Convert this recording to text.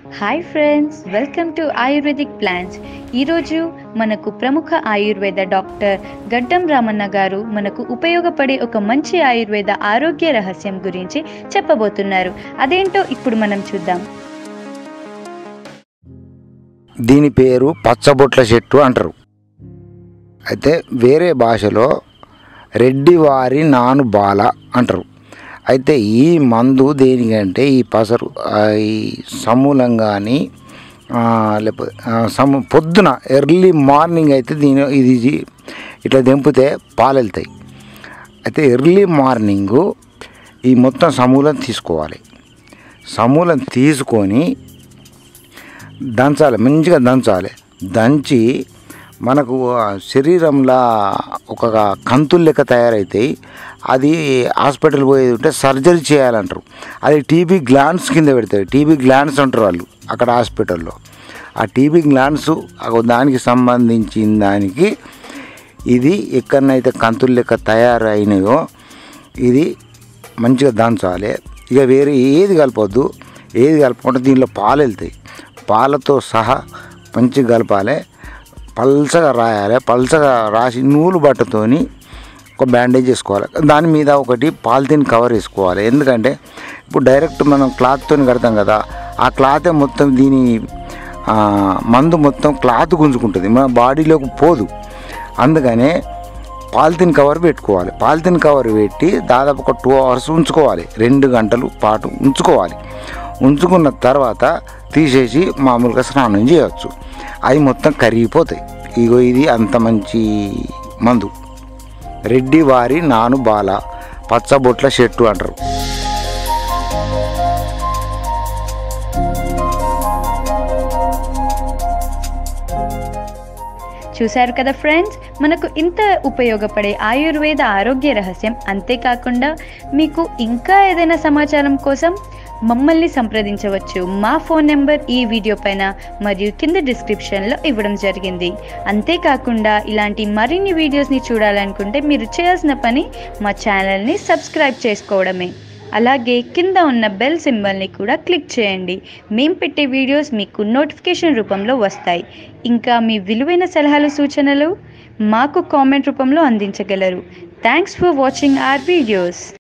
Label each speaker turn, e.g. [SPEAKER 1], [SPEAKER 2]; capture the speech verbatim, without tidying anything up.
[SPEAKER 1] Hi friends, welcome to ayurvedic plans. ఈరోజు మనకు ప్రముఖ ఆయుర్వేద డాక్టర్ గడ్డం రామన్న గారు మనకు ఉపయోగపడే ఒక మంచి ఆయుర్వేద ఆరోగ్య రహస్యం గురించి చెప్పబోతున్నారు. అదేంటో ఇప్పుడు మనం చూద్దాం.
[SPEAKER 2] దీని పేరు పచ్చబొట్ల చెట్టు అంటారు. అయితే వేరే భాషలో రెడ్డివారి నాను బాల అంటారు. అయితే ఈ మందు దేనికంటే ఈ పసరు ఈ సమూలం కానీ లేకపోతే సము పొద్దున ఎర్లీ మార్నింగ్ అయితే దీని ఇది ఇట్లా దింపితే పాలు వెళ్తాయి. అయితే ఎర్లీ మార్నింగు ఈ మొత్తం సమూలం తీసుకోవాలి. సమూలం తీసుకొని దంచాలి, మంచిగా దంచాలి. దంచి మనకు శరీరంలో ఒక కంతులు లెక్క తయారవుతాయి. అది హాస్పిటల్ పోయేది ఉంటే సర్జరీ చేయాలంటారు. అది టీబీ గ్లాండ్స్ కింద పెడతారు. టీబీ గ్లాండ్స్ అంటారు వాళ్ళు అక్కడ హాస్పిటల్లో. ఆ టీబీ గ్లాండ్స్ దానికి సంబంధించిన దానికి ఇది ఎక్కడనైతే కంతులు లెక్క తయారైనాయో ఇది మంచిగా దంచాలి. ఇక వేరే ఏది కలపొద్దు. ఏది కలపకుండా దీనిలో పాలు వెళ్తాయి. పాలతో సహా మంచిగా కలపాలి. పల్చగా రాయాలి. పల్చగా రాసి నూలు బట్టతోని ఒక బ్యాండేజ్ వేసుకోవాలి. దాని మీద ఒకటి పాలిథిన్ కవర్ వేసుకోవాలి. ఎందుకంటే ఇప్పుడు డైరెక్ట్ మనం క్లాత్తో కడతాం కదా, ఆ క్లాతే మొత్తం దీని మందు మొత్తం క్లాత్ గుంజుకుంటుంది, మన బాడీలోకి పోదు. అందుకనే పాలిథిన్ కవర్ పెట్టుకోవాలి. పాలిథిన్ కవర్ పెట్టి దాదాపు ఒక టూ అవర్స్ ఉంచుకోవాలి. రెండు గంటలు పాటు ఉంచుకోవాలి. ఉంచుకున్న తర్వాత తీసేసి మామూలుగా స్నానం చేయవచ్చు. అవి మొత్తం కరిగిపోతాయి. ఇగో ఇది అంత మంచి మందు. రెడ్డివారి నాను బాల పచ్చబొట్ల చెట్టు అంటారు.
[SPEAKER 1] చూశారు కదా ఫ్రెండ్స్, మనకు ఇంత ఉపయోగపడే ఆయుర్వేద ఆరోగ్య రహస్యం. అంతేకాకుండా మీకు ఇంకా ఏదైనా సమాచారం కోసం మమ్మల్ని సంప్రదించవచ్చు. మా ఫోన్ నెంబర్ ఈ వీడియో పైన మరియు కింద డిస్క్రిప్షన్లో ఇవ్వడం జరిగింది. అంతేకాకుండా ఇలాంటి మరిన్ని వీడియోస్ని చూడాలనుకుంటే మీరు చేయాల్సిన పని మా ఛానల్ని సబ్స్క్రైబ్ చేసుకోవడమే. అలాగే కింద ఉన్న బెల్ సింబల్ని కూడా క్లిక్ చేయండి. మేము పెట్టే వీడియోస్ మీకు నోటిఫికేషన్ రూపంలో వస్తాయి. ఇంకా మీ విలువైన సలహాలు సూచనలు మాకు కామెంట్ రూపంలో అందించగలరు. Thanks for watching our videos.